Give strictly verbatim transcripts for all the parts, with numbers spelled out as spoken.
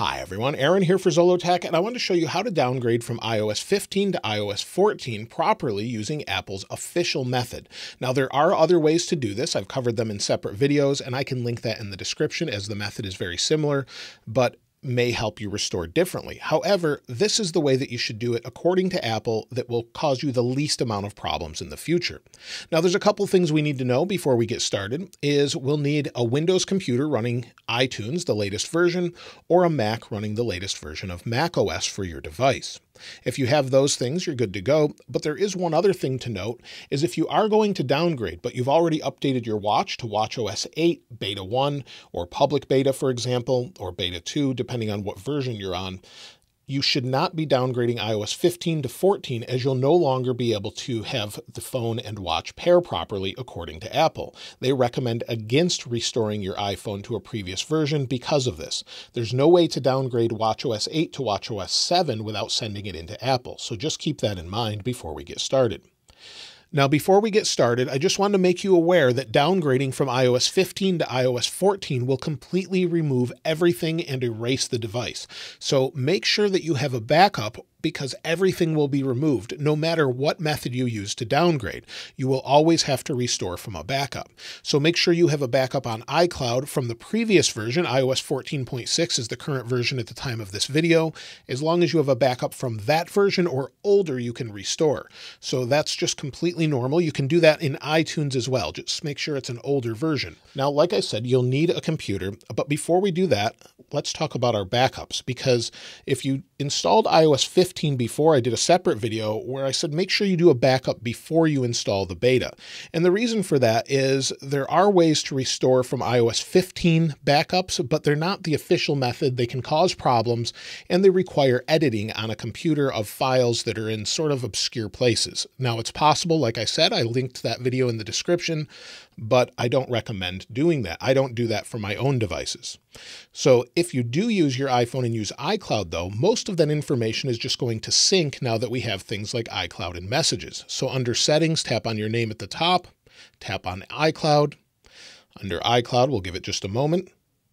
Hi everyone, Aaron here for Zollotech, and I want to show you how to downgrade from i O S fifteen to i O S fourteen properly using Apple's official method. Now there are other ways to do this. I've covered them in separate videos, and I can link that in the description as the method is very similar, but may help you restore differently. However, this is the way that you should do it according to Apple that will cause you the least amount of problems in the future. Now, there's a couple things we need to know before we get started is we'll need a Windows computer running iTunes, the latest version, or a Mac running the latest version of macOS for your device. If you have those things, you're good to go. But there is one other thing to note is if you are going to downgrade, but you've already updated your watch to watchOS eight, Beta one, or Public Beta, for example, or Beta two, depending on what version you're on, you should not be downgrading i O S fifteen to fourteen as you'll no longer be able to have the phone and watch pair properly according to Apple. They recommend against restoring your iPhone to a previous version because of this. There's no way to downgrade watchOS eight to watchOS seven without sending it into Apple, so just keep that in mind before we get started. Now, before we get started, I just want to make you aware that downgrading from i O S fifteen to i O S fourteen will completely remove everything and erase the device. So make sure that you have a backup because everything will be removed no matter what method you use to downgrade. You will always have to restore from a backup. So make sure you have a backup on iCloud from the previous version. i O S fourteen point six is the current version at the time of this video. As long as you have a backup from that version or older, you can restore. So that's just completely normal. You can do that in iTunes as well. Just make sure it's an older version. Now, like I said, you'll need a computer, but before we do that, let's talk about our backups, because if you installed i O S fifteen before, I did a separate video where I said make sure you do a backup before you install the beta. And the reason for that is there are ways to restore from i O S fifteen backups, but they're not the official method. They can cause problems, and they require editing on a computer of files that are in sort of obscure places. Now, it's possible, like I said, I linked that video in the description, but I don't recommend doing that. I don't do that for my own devices. So if you do use your iPhone and use iCloud, though, most of that information is just going to sync now that we have things like iCloud and Messages. So under Settings, tap on your name at the top, tap on iCloud. Under iCloud, we'll give it just a moment.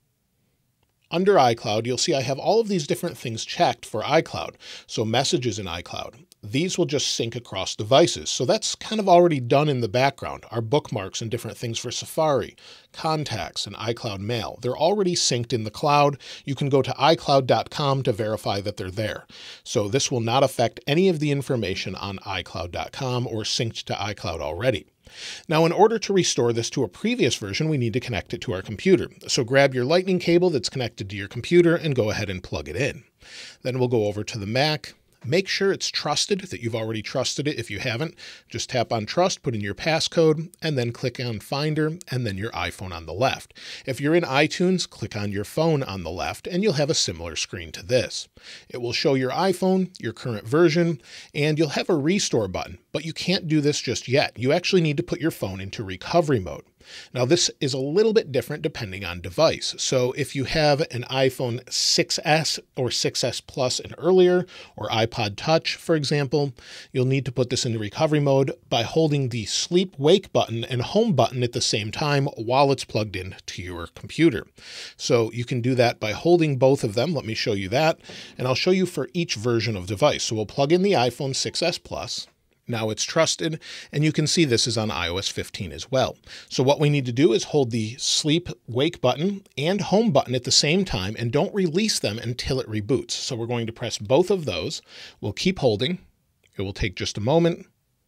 Under iCloud, you'll see I have all of these different things checked for iCloud. So Messages in iCloud. These will just sync across devices. So that's kind of already done in the background. Our bookmarks and different things for Safari, contacts, and iCloud Mail. They're already synced in the cloud. You can go to i cloud dot com to verify that they're there. So this will not affect any of the information on i cloud dot com or synced to iCloud already. Now, in order to restore this to a previous version, we need to connect it to our computer. So grab your lightning cable that's connected to your computer and go ahead and plug it in. Then we'll go over to the Mac. Make sure it's trusted, that you've already trusted it. If you haven't, just tap on Trust, put in your passcode, and then click on Finder, and then your iPhone on the left. If you're in iTunes, click on your phone on the left, and you'll have a similar screen to this. It will show your iPhone, your current version, and you'll have a restore button, but you can't do this just yet. You actually need to put your phone into recovery mode. Now, this is a little bit different depending on device. So if you have an iPhone six S or six S Plus and earlier, or iPod Touch, for example, you'll need to put this into recovery mode by holding the sleep wake button and home button at the same time while it's plugged in to your computer. So you can do that by holding both of them. Let me show you that. And I'll show you for each version of device. So we'll plug in the iPhone six S Plus. Now it's trusted, and you can see this is on i O S fifteen as well. So what we need to do is hold the sleep wake button and home button at the same time, and don't release them until it reboots. So we're going to press both of those. We'll keep holding. It will take just a moment,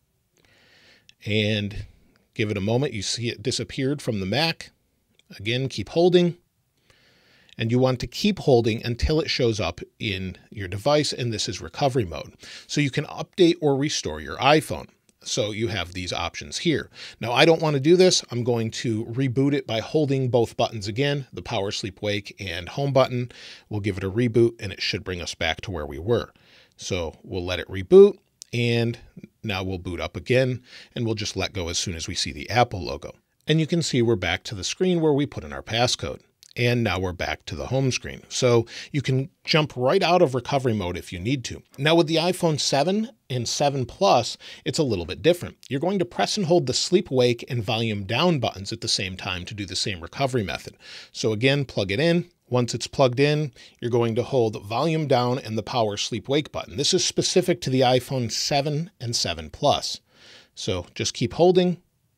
and give it a moment. You see it disappeared from the Mac. Again, keep holding. And you want to keep holding until it shows up in your device, and this is recovery mode. So you can update or restore your iPhone. So you have these options here. Now, I don't want to do this. I'm going to reboot it by holding both buttons again, the power, sleep, wake, and home button. We'll give it a reboot, and it should bring us back to where we were. So we'll let it reboot, and now we'll boot up again, and we'll just let go as soon as we see the Apple logo. And you can see we're back to the screen where we put in our passcode. And now we're back to the home screen. So you can jump right out of recovery mode if you need to. Now with the iPhone seven and seven Plus, it's a little bit different. You're going to press and hold the sleep wake and volume down buttons at the same time to do the same recovery method. So again, plug it in, Once it's plugged in, you're going to hold volume down and the power sleep wake button. This is specific to the iPhone seven and seven Plus. So just keep holding.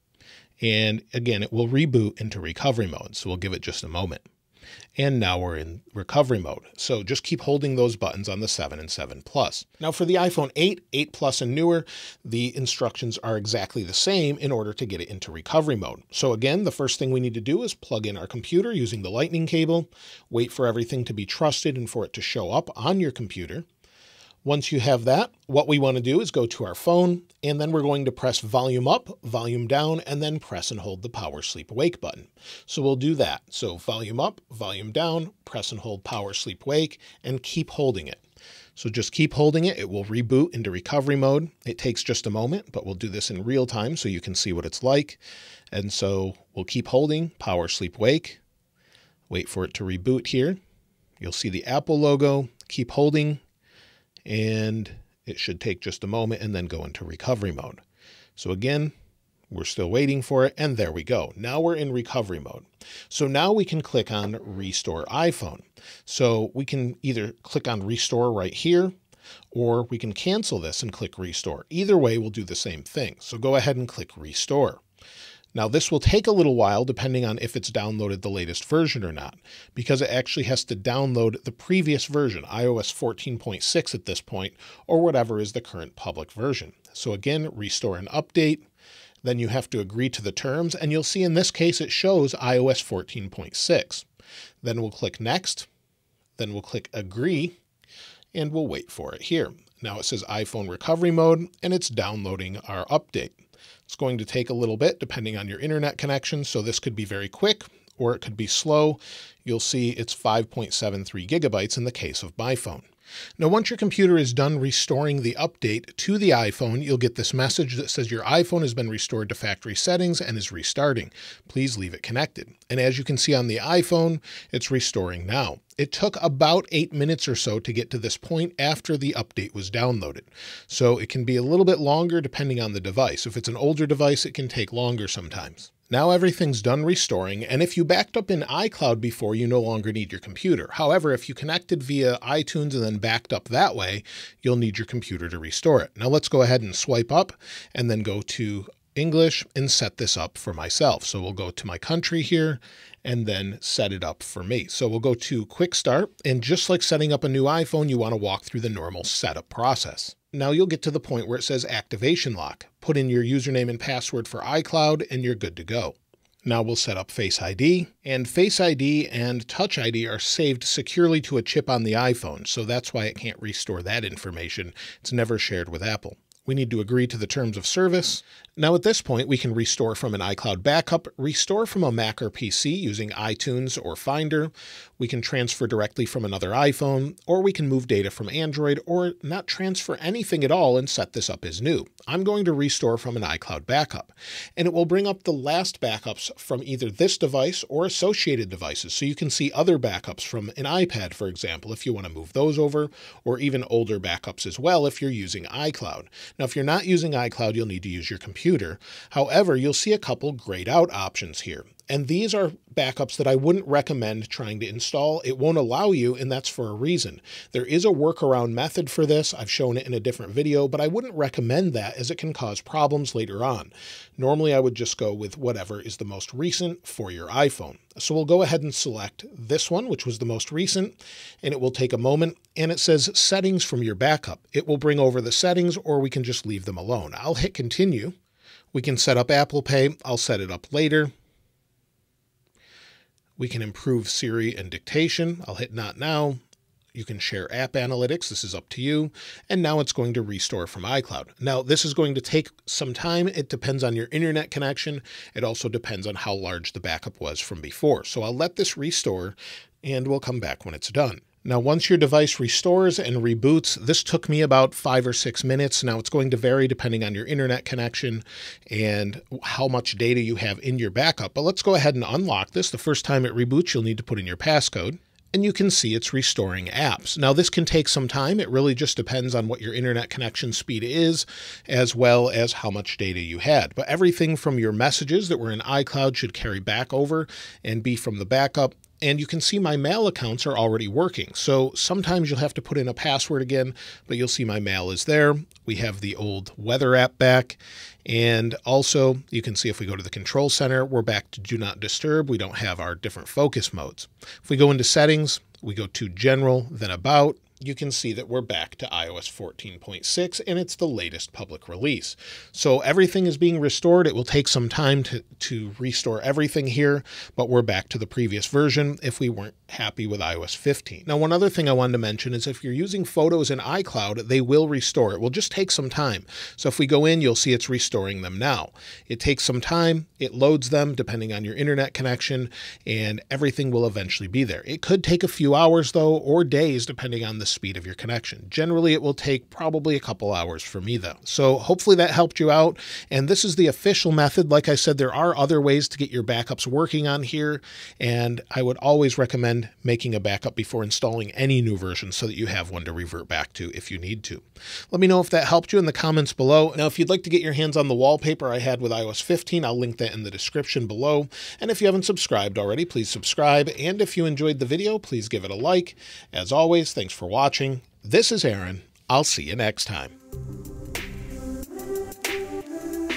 And again, it will reboot into recovery mode. So we'll give it just a moment. And now we're in recovery mode. So just keep holding those buttons on the seven and seven Plus. Now for the iPhone eight, eight Plus and newer, the instructions are exactly the same in order to get it into recovery mode. So again, the first thing we need to do is plug in our computer using the Lightning cable, wait for everything to be trusted and for it to show up on your computer. Once you have that, what we want to do is go to our phone, and then we're going to press volume up, volume down, and then press and hold the power sleep wake button. So we'll do that. So volume up, volume down, press and hold power sleep wake, and keep holding it. So just keep holding it. It will reboot into recovery mode. It takes just a moment, but we'll do this in real time so you can see what it's like. And so we'll keep holding power sleep wake, wait for it to reboot here. You'll see the Apple logo, keep holding, and it should take just a moment and then go into recovery mode. So again, we're still waiting for it, and there we go. Now we're in recovery mode. So now we can click on Restore iPhone. So we can either click on Restore right here, or we can cancel this and click Restore. Either way, we'll do the same thing. So go ahead and click Restore. Now this will take a little while depending on if it's downloaded the latest version or not, because it actually has to download the previous version, i O S fourteen point six at this point, or whatever is the current public version. So again, restore and update, then you have to agree to the terms, and you'll see in this case it shows i O S fourteen point six. Then we'll click Next, then we'll click Agree, and we'll wait for it here. Now it says iPhone recovery mode, and it's downloading our update. It's going to take a little bit depending on your internet connection, so this could be very quick or it could be slow. You'll see it's five point seven three gigabytes in the case of my phone. Now, once your computer is done restoring the update to the iPhone, you'll get this message that says your iPhone has been restored to factory settings and is restarting. Please leave it connected. And as you can see on the iPhone, it's restoring now. It took about eight minutes or so to get to this point after the update was downloaded. So it can be a little bit longer depending on the device. If it's an older device, it can take longer sometimes. Now everything's done restoring, and if you backed up in iCloud before, you no longer need your computer. However, if you connected via iTunes and then backed up that way, you'll need your computer to restore it. Now let's go ahead and swipe up and then go to English and set this up for myself. So we'll go to my country here and then set it up for me. So we'll go to Quick Start, and just like setting up a new iPhone, you want to walk through the normal setup process. Now you'll get to the point where it says activation lock. Put in your username and password for iCloud and you're good to go. Now we'll set up Face I D, and Face I D and Touch I D are saved securely to a chip on the iPhone, so that's why it can't restore that information. It's never shared with Apple. We need to agree to the terms of service. Now at this point, we can restore from an iCloud backup, restore from a Mac or P C using iTunes or Finder. We can transfer directly from another iPhone, or we can move data from Android, or not transfer anything at all and set this up as new. I'm going to restore from an iCloud backup, and it will bring up the last backups from either this device or associated devices. So you can see other backups from an iPad, for example, if you want to move those over, or even older backups as well if you're using iCloud. Now, if you're not using iCloud, you'll need to use your computer. However, you'll see a couple grayed out options here. And these are backups that I wouldn't recommend trying to install. It won't allow you, and that's for a reason. There is a workaround method for this. I've shown it in a different video, but I wouldn't recommend that as it can cause problems later on. Normally, I would just go with whatever is the most recent for your iPhone. So we'll go ahead and select this one, which was the most recent, and it will take a moment. And it says settings from your backup. It will bring over the settings, or we can just leave them alone. I'll hit continue. We can set up Apple Pay. I'll set it up later. We can improve Siri and dictation. I'll hit not now. You can share app analytics. This is up to you. And now it's going to restore from iCloud. Now, this is going to take some time. It depends on your internet connection. It also depends on how large the backup was from before. So I'll let this restore, and we'll come back when it's done. Now, once your device restores and reboots, this took me about five or six minutes. Now, it's going to vary depending on your internet connection and how much data you have in your backup. But let's go ahead and unlock this. The first time it reboots, you'll need to put in your passcode. And you can see it's restoring apps. Now, this can take some time. It really just depends on what your internet connection speed is, as well as how much data you had. But everything from your messages that were in iCloud should carry back over and be from the backup. and you can see my mail accounts are already working. So sometimes you'll have to put in a password again, but you'll see my mail is there. We have the old weather app back. And also you can see if we go to the control center, we're back to do not disturb. We don't have our different focus modes. If we go into settings, we go to general, then about, you can see that we're back to i O S fourteen point six and it's the latest public release. So everything is being restored. It will take some time to, to restore everything here, but we're back to the previous version if we weren't happy with i O S fifteen. Now, one other thing I wanted to mention is if you're using photos in iCloud, they will restore. It will just take some time. So if we go in, you'll see it's restoring them now. It takes some time. It loads them depending on your internet connection, and everything will eventually be there. It could take a few hours though, or days, depending on the speed of your connection. Generally, it will take probably a couple hours for me though. So hopefully that helped you out. And this is the official method. Like I said, there are other ways to get your backups working on here. And I would always recommend making a backup before installing any new version so that you have one to revert back to if you need to. Let me know if that helped you in the comments below. Now, if you'd like to get your hands on the wallpaper I had with i O S fifteen, I'll link that in the description below. And if you haven't subscribed already, please subscribe. And if you enjoyed the video, please give it a like. As always, thanks for watching. This is Aaron. I'll see you next time.